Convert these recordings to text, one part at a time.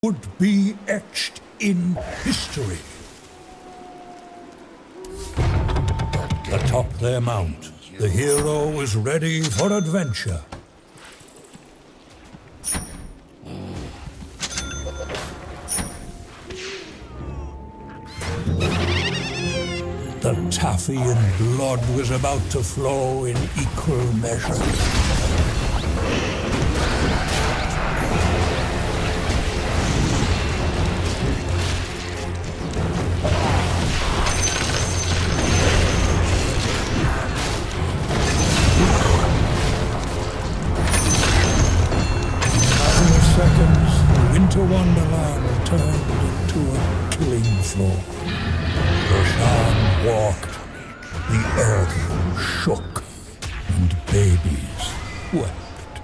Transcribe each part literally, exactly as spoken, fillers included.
would be etched in history. Atop their mount, the hero is ready for adventure. The Taphian blood was about to flow in equal measure. Winter Wonderland turned into a killing floor. Roshan walked, the earth shook, and babies wept.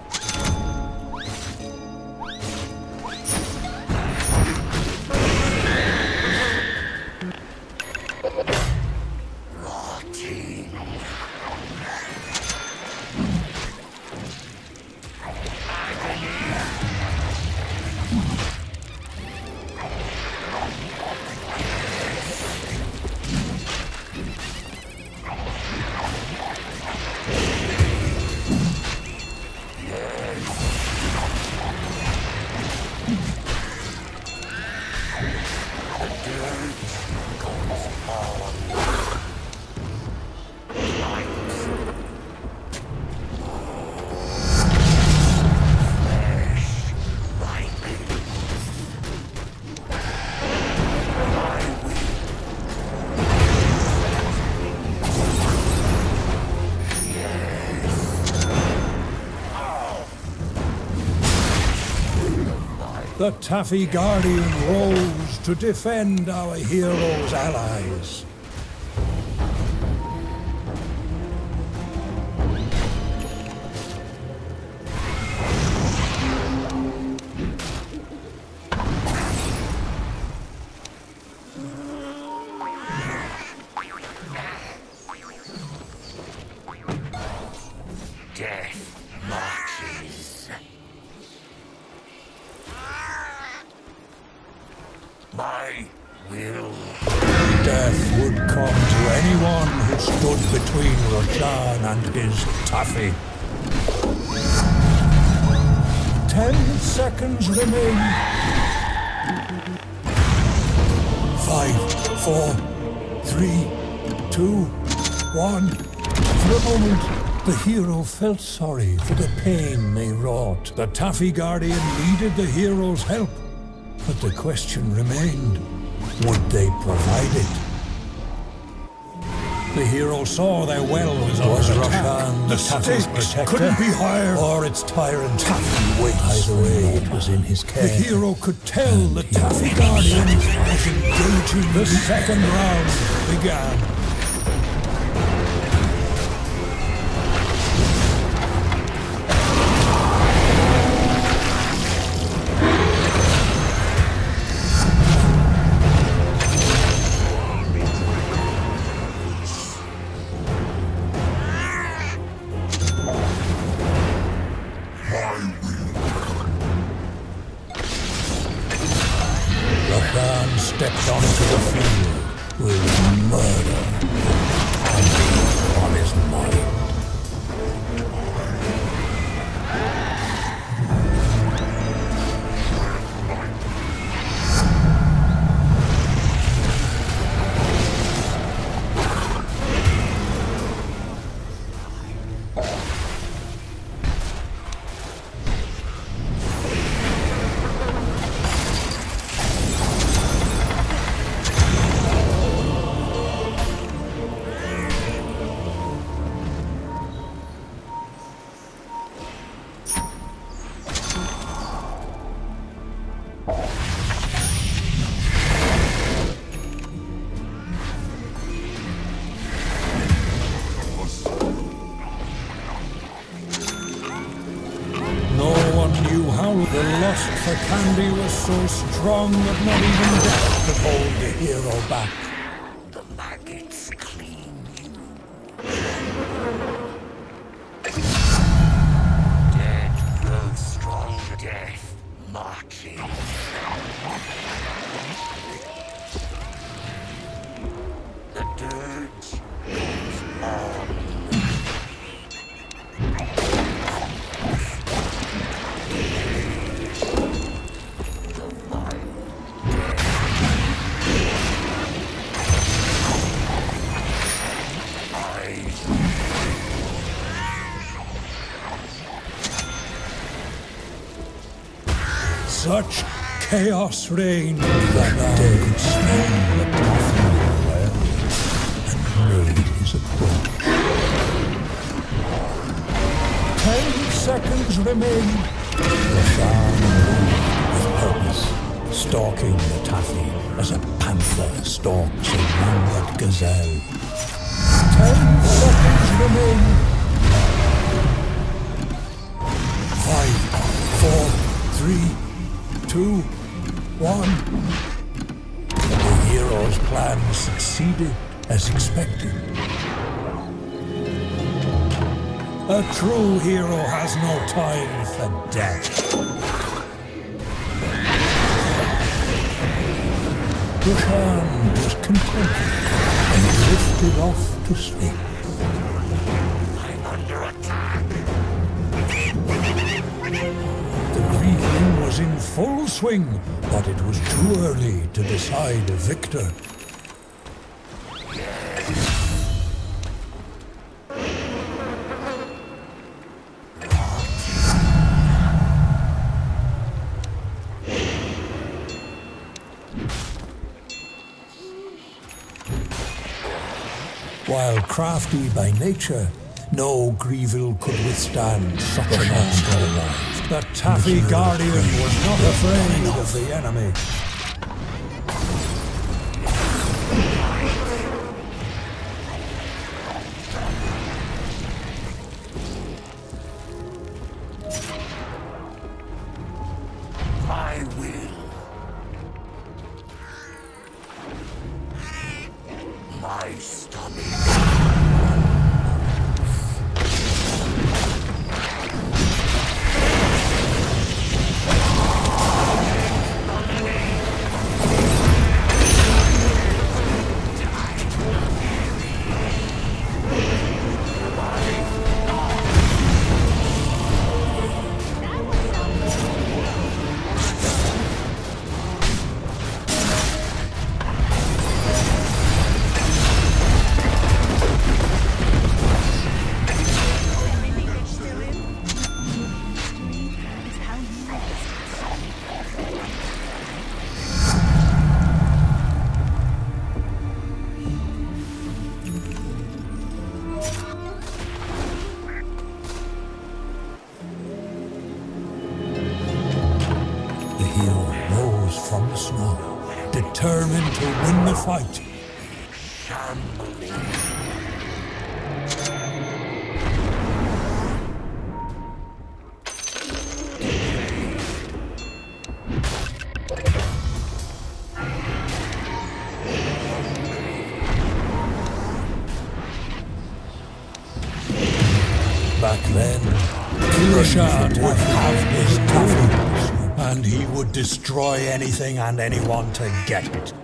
The Taffy Guardian rose to defend our hero's allies. Death marches. My will. Death would come to anyone who stood between Roshan and his Taffy. Ten seconds remain. Five, four, three, two, one. For a moment, the hero felt sorry for the pain they wrought. The Taffy Guardian needed the hero's help. But the question remained, would they provide it? The hero saw their well was under Roshan, the Taffy's protector, couldn't be higher, or its tyrant Taffy waits. Either way, it was in his care. The hero could tell the Taffy Guardian was engaging. The second round began. Roshan stepped onto the field with murder on his mind. How the lust for candy was so strong that not even death could hold the hero back. The maggots clean you. Dead grows strong. Death marches. Such chaos reigned that day. Could smell the Taffy well and made his approach. Ten seconds remained. Roshan moved with purpose, stalking the Taffy as a panther stalks a wounded gazelle. Ten seconds remain. Five, four, three, two, one. The hero's plan succeeded as expected. A true hero has no time for death. Roshan was content and drifted off to sleep. I'm under attack. The Grieving was in full swing, but it was too early to decide a victor. While crafty by nature, no Grievil could withstand such an onslaught. The Taffy Guardian was not afraid of the enemy. I will. My stomach. From the snow, determined to win the fight. Back then, Roshan would have his Taffy, and he would destroy anything and anyone to get it.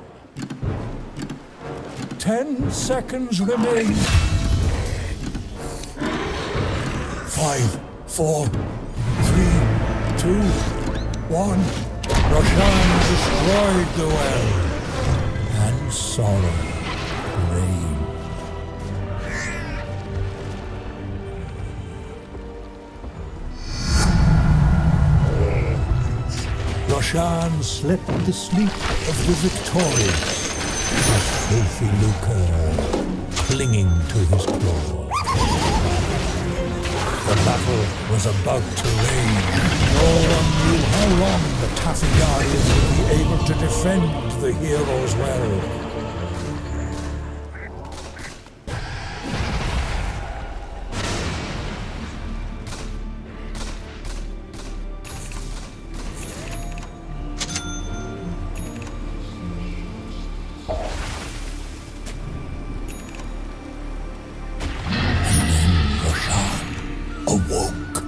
Ten seconds remain. Five, four, three, two, one. Roshan destroyed the well, and sorrow reigned. Roshan slept the sleep of the victorious, a filthy lucre clinging to his claw. The battle was about to rage. No one knew how long the Taffy Guardian would be able to defend the hero's well. Awoke.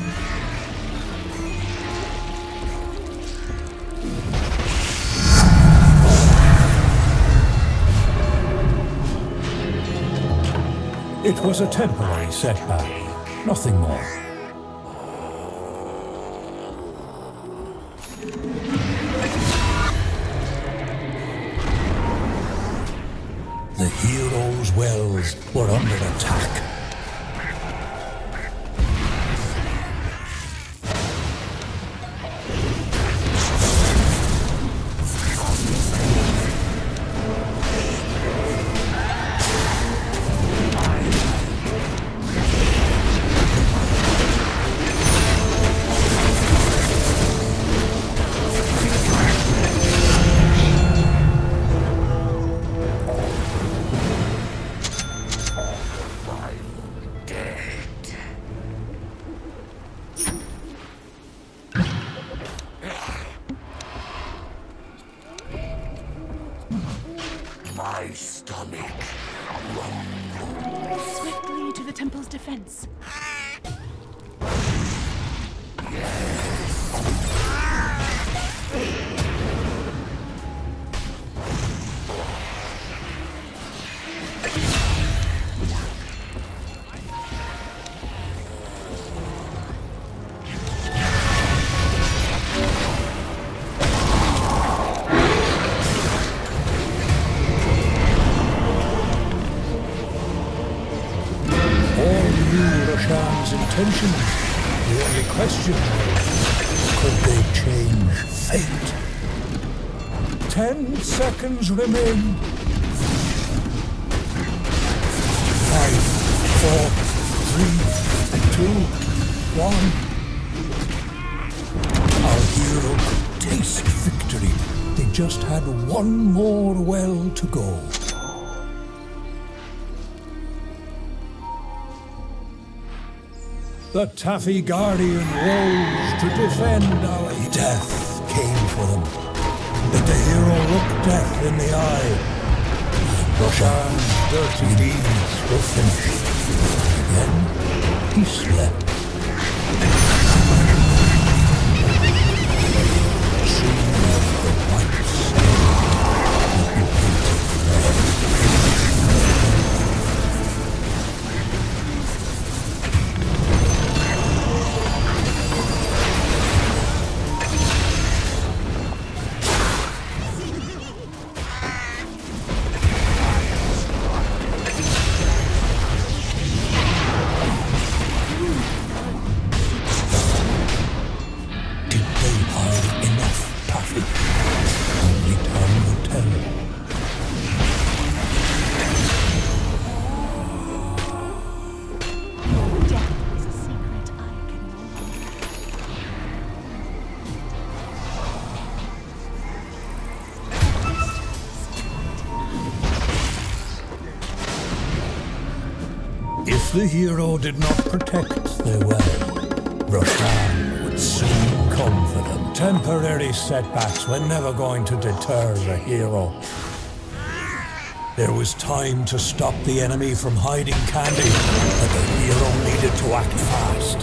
It was a temporary setback, nothing more. The hero's wells were under attack. My stomach. Swiftly to the temple's defense. Intentions. The only question was, could they change fate? Ten seconds remain. Five, four, three, two, one. Our hero could taste victory. They just had one more well to go. The Taffy Guardian rose to defend our... Death came for them. But the hero looked death in the eye. Roshan's dirty deeds were finished. Then he slept. Soon the white snow would be painted red. If the hero did not protect their well, Roshan would soon come for them. Temporary setbacks were never going to deter the hero. There was time to stop the enemy from hiding Candy, but the hero needed to act fast.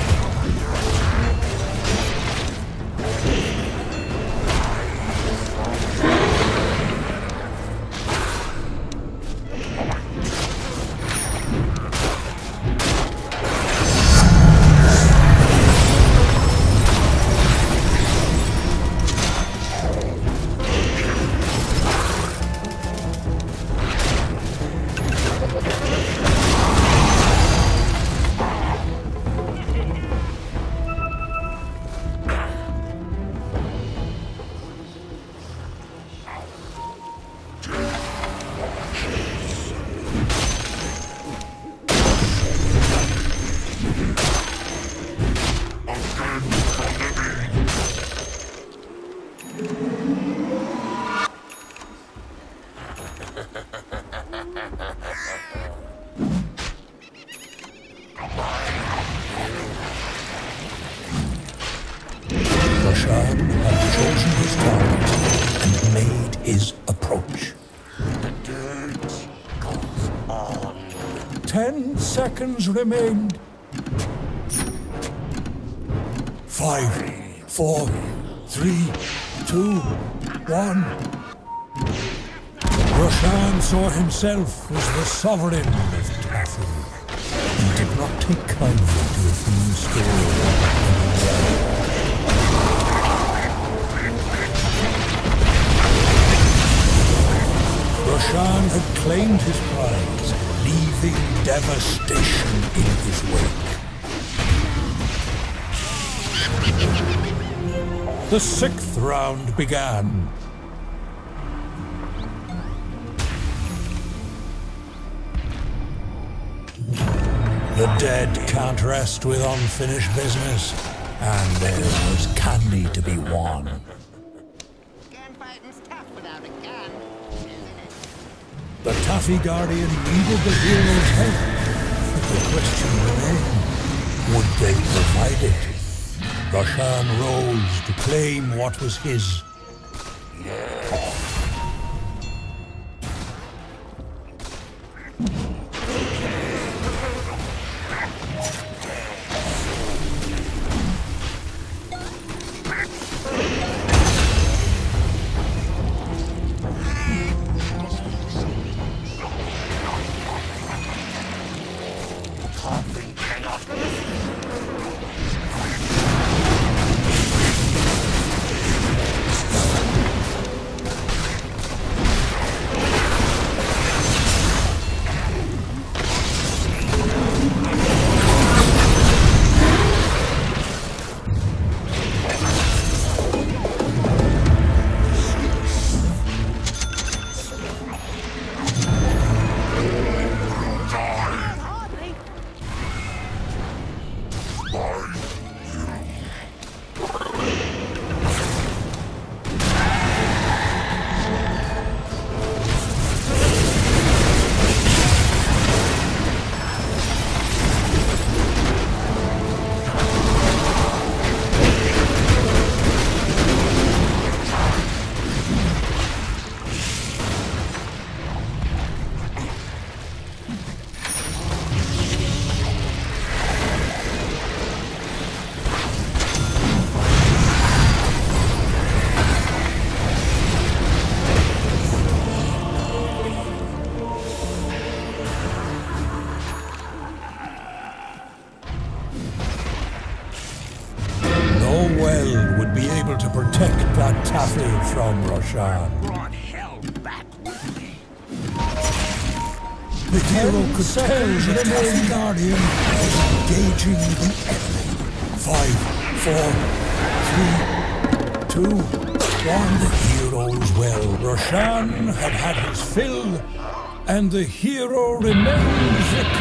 Roshan had chosen his target and made his approach. The dirt goes on. Ten seconds remained. Five, four, three, two, one. Roshan saw himself as the sovereign of Taffy. He did not take kindly to his new story. Roshan had claimed his prize, leaving devastation in his wake. The sixth round began. The dead can't rest with unfinished business, and there was Candy to be won. Gunfighting's tough without a gun, isn't it? The Taffy Guardian needed the hero's help, but the question remained, would they provide it? Roshan rose to claim what was his. Roshan. Brought hell back with me. The hero could tell the main guardian was engaging the enemy. Five, four, three, two, one. The hero's well. Roshan had had his fill, and the hero remains victorious.